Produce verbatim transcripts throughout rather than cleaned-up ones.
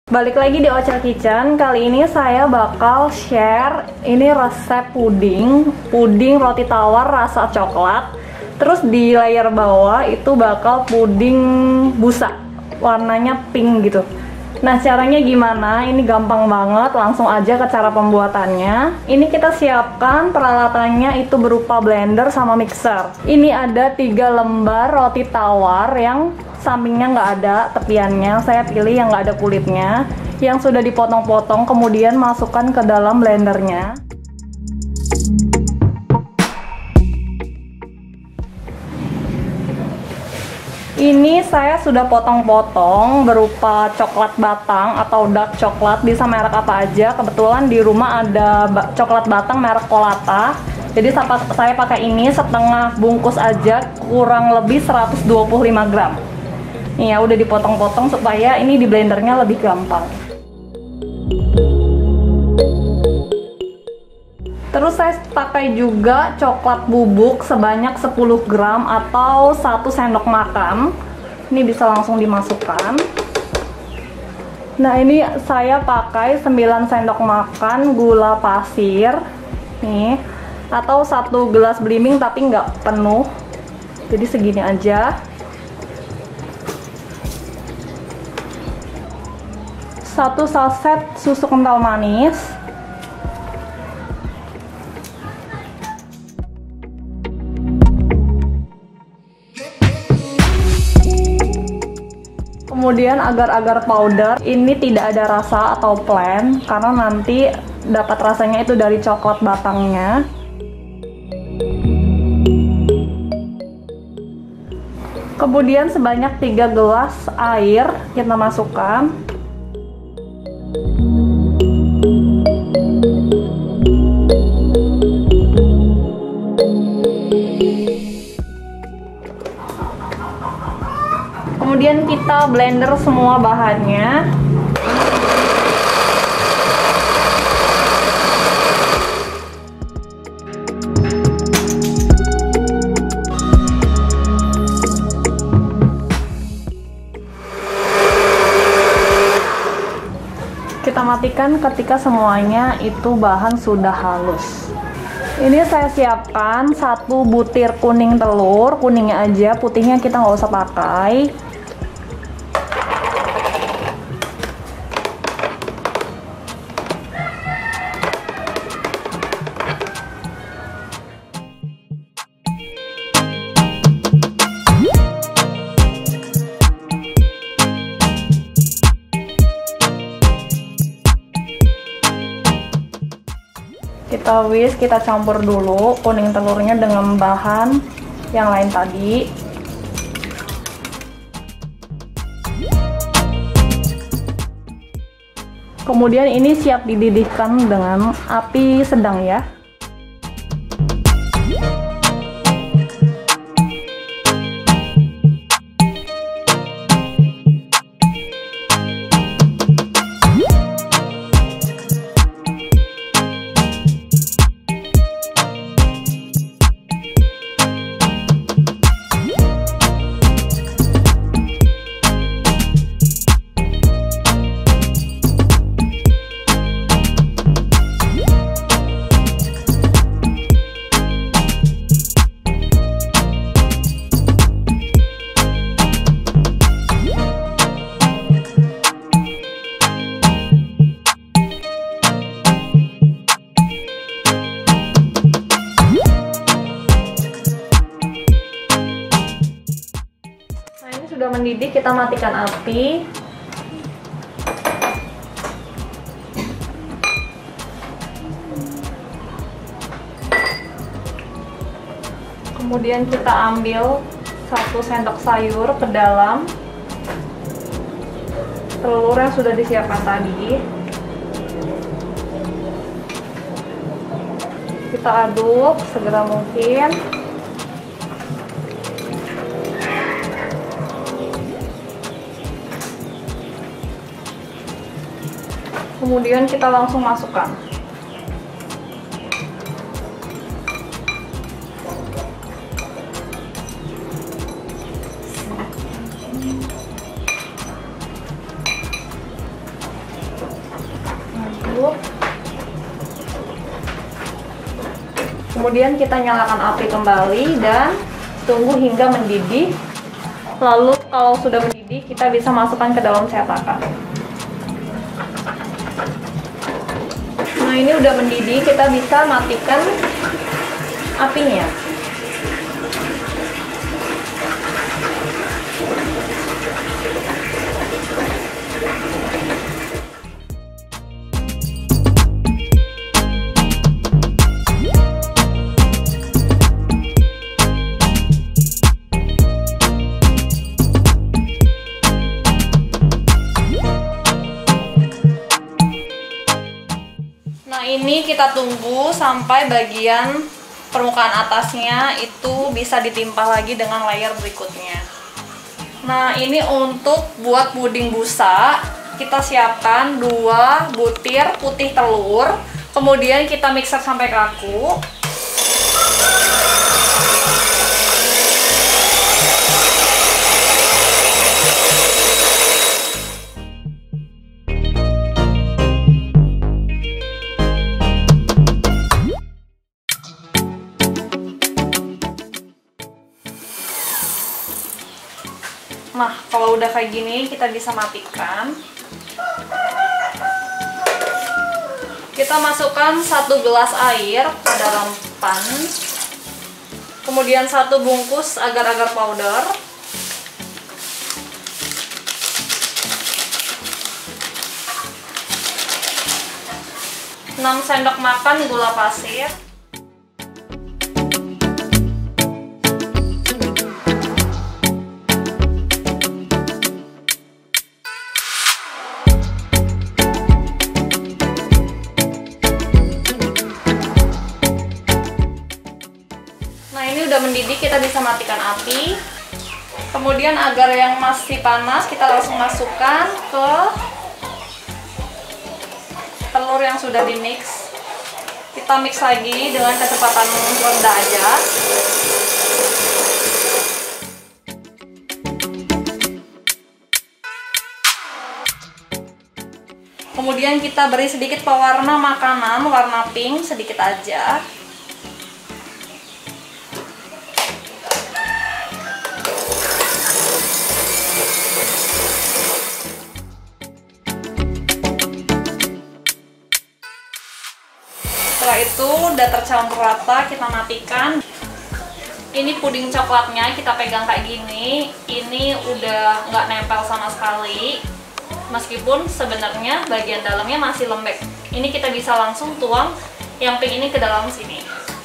Balik lagi di Ocel Kitchen. Kali ini saya bakal share ini resep puding Puding roti tawar rasa coklat. Terus di layer bawah itu bakal puding busa, warnanya pink gitu. Nah, caranya gimana? Ini gampang banget, langsung aja ke cara pembuatannya. Ini kita siapkan peralatannya itu berupa blender sama mixer. Ini ada tiga lembar roti tawar yang sampingnya nggak ada tepiannya. Saya pilih yang nggak ada kulitnya, yang sudah dipotong-potong, kemudian masukkan ke dalam blendernya. Ini saya sudah potong-potong berupa coklat batang atau dark coklat, bisa merek apa aja. Kebetulan di rumah ada coklat batang merek Colata. Jadi saya pakai ini setengah bungkus aja, kurang lebih seratus dua puluh lima gram. Nih ya, udah dipotong-potong supaya ini di blendernya lebih gampang. Terus saya pakai juga coklat bubuk sebanyak sepuluh gram atau satu sendok makan. Ini bisa langsung dimasukkan. Nah, ini saya pakai sembilan sendok makan gula pasir. Nih, atau satu gelas belimbing tapi nggak penuh. Jadi segini aja. Satu saset susu kental manis. Kemudian agar-agar powder, ini tidak ada rasa atau plain karena nanti dapat rasanya itu dari coklat batangnya. Kemudian sebanyak tiga gelas air kita masukkan. Kemudian kita blender semua bahannya. Kita matikan ketika semuanya itu bahan sudah halus. Ini saya siapkan satu butir kuning telur, kuningnya aja, putihnya kita nggak usah pakai. Kita whisk, kita campur dulu kuning telurnya dengan bahan yang lain tadi. Kemudian ini siap dididihkan dengan api sedang ya. Sudah mendidih, kita matikan api. Kemudian kita ambil satu sendok sayur ke dalam telur yang sudah disiapkan tadi. Kita aduk segera mungkin. Kemudian kita langsung masukkan. cukup. Kemudian kita nyalakan api kembali dan tunggu hingga mendidih. Lalu kalau sudah mendidih, kita bisa masukkan ke dalam cetakan. Nah, ini udah mendidih, kita bisa matikan apinya. Nah, ini kita tunggu sampai bagian permukaan atasnya itu bisa ditimpa lagi dengan layer berikutnya. Nah, ini untuk buat puding busa, kita siapkan dua butir putih telur, kemudian kita mixer sampai kaku. Nah, kalau udah kayak gini, kita bisa matikan. Kita masukkan satu gelas air ke dalam pan. Kemudian satu bungkus agar-agar powder. enam sendok makan gula pasir. Nah, ini udah mendidih, kita bisa matikan api. Kemudian agar yang masih panas, kita langsung masukkan ke telur yang sudah di mix. Kita mix lagi dengan kecepatan rendah aja. Kemudian kita beri sedikit pewarna makanan, warna pink sedikit aja. Setelah itu udah tercampur rata, kita matikan. Ini puding coklatnya kita pegang kayak gini, ini udah nggak nempel sama sekali, meskipun sebenarnya bagian dalamnya masih lembek. Ini kita bisa langsung tuang yang pink ini ke dalam sini.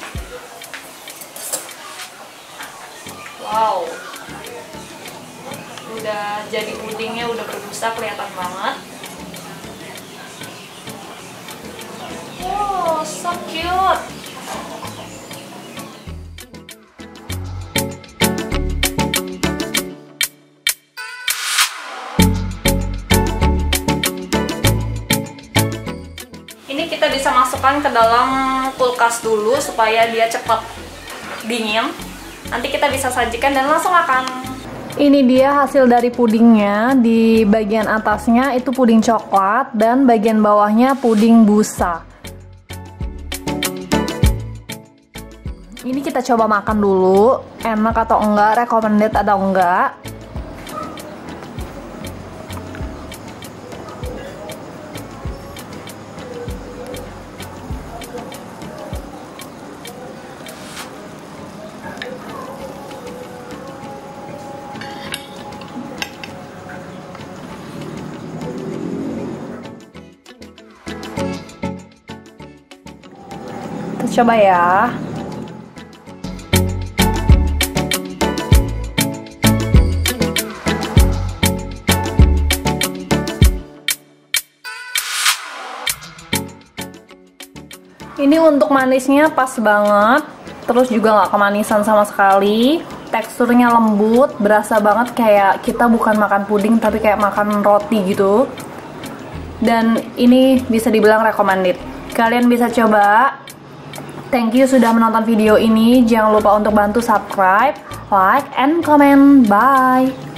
Wow, udah jadi pudingnya, udah berbusa, kelihatan banget. Wow, so cute. Ini kita bisa masukkan ke dalam kulkas dulu supaya dia cepat dingin. Nanti kita bisa sajikan dan langsung makan. Ini dia hasil dari pudingnya. Di bagian atasnya itu puding coklat dan bagian bawahnya puding busa. Ini kita coba makan dulu, enak atau enggak, recommended atau enggak. Kita coba ya. Ini untuk manisnya pas banget, terus juga nggak kemanisan sama sekali. Teksturnya lembut, berasa banget kayak kita bukan makan puding tapi kayak makan roti gitu. Dan ini bisa dibilang recommended. Kalian bisa coba. Thank you sudah menonton video ini. Jangan lupa untuk bantu subscribe, like, and comment. Bye!